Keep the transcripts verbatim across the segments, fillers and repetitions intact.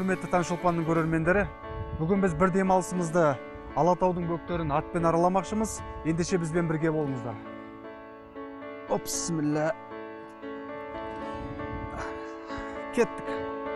құрметті Таңшолпанның көрермендері. Бүгін біз бір демалысымызды Алатаудың бөктерін атпен араламақшымыз. Ендеше бізбен бірге болыңыздар. Оп, бисмилля. Кеттік.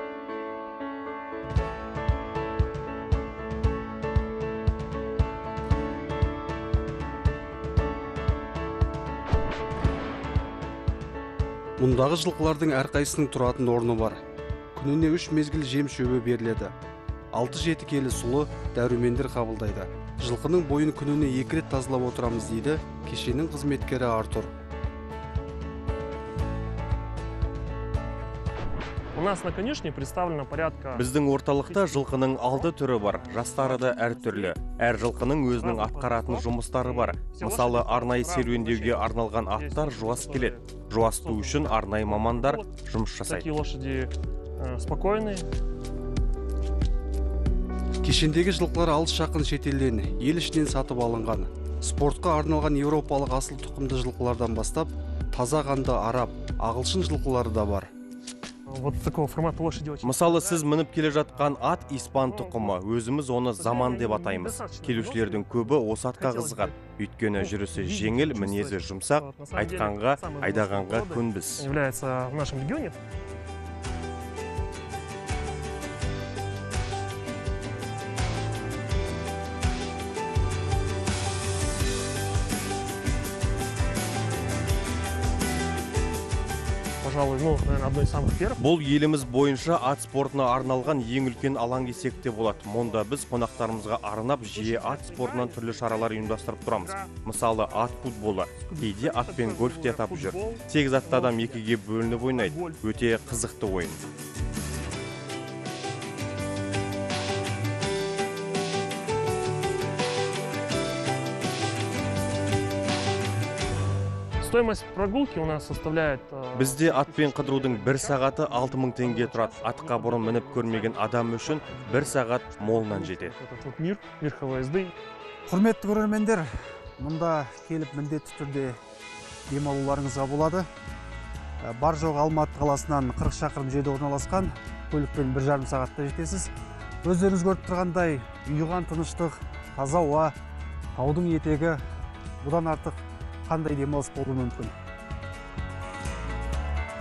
Мұндағы жылқылардың әрқайсының тұратын орны бар. Күніне үш мезгіл жем шөбі беріледі. алты жеті келі сұлы дәрумендер қабылдайды. Жылқының бойын күніне екі рет тазалап отырамыз дейді кешеннің қызметкері Артур. У нас на конюшне представлено порядка... Біздің орталықта жылқының алты түрі бар, жастары да әртүрлі. Әр жылқының өзінің атқаратын жұмыстары бар. Мысалы, арнайы серуендеуге арналған аттар жуас келеді. Жуасту үшін арнайы мамандар жұмыс жасайды. Такие лошади спокойные. Кешендегі жылқылар алыс жақын шетелден, ел ішінен сатып алынған. Спортқа арналған еуропалық асыл тұқымды жылқылардан бастап, таза қанды араб, ағылшын жылқылары да бар. Вот такого формата лошади очень... Мысалы, сіз мініп келе жатқан ат испан тұқымы, өзіміз оны заман деп атаймыз. Келушілердің көбі осы атқа қызығады. Өйткені жүрісі жеңіл, мінезі жұмсақ, айтқанға, айдағанға көнбіз. Является в нашем регионе. Пожалуй, ну, наверное, одно из самых первых. Бұл еліміз бойынша ат спортына арналған ең үлкен алаң десек те болады. Мұнда біз қонақтарымызға арнап жиі ат спортынан түрлі шаралар ұйымдастырып тұрамыз. Мысалы, ат футболы, кейде атпен гольф те атап жүр. Сегіз атты адам екіге бөлініп ойнайды. Өте қызықты ойын. Стоимость прогулки у нас составляет... Бізде атпен қыдырудың бір сағаты алты мың теңге тұрады. Атқа бұрын мініп көрмеген адам үшін бір сағат молынан жетеді. Мир, верховой езды. Құрметті көрермендер, мұнда келіп міндетті түрде демалуларыңызға болады. Бар жоқ Алматы қаласынан қырық шақырым жерде орналасқан, көлікпен бір жарым сағатта жетесіз. Өздеріңіз көріп тұрғандай, ұйыған тыныштық, таза ауа, таудың етегі, бұдан артық қандай демалыс болуы мүмкін.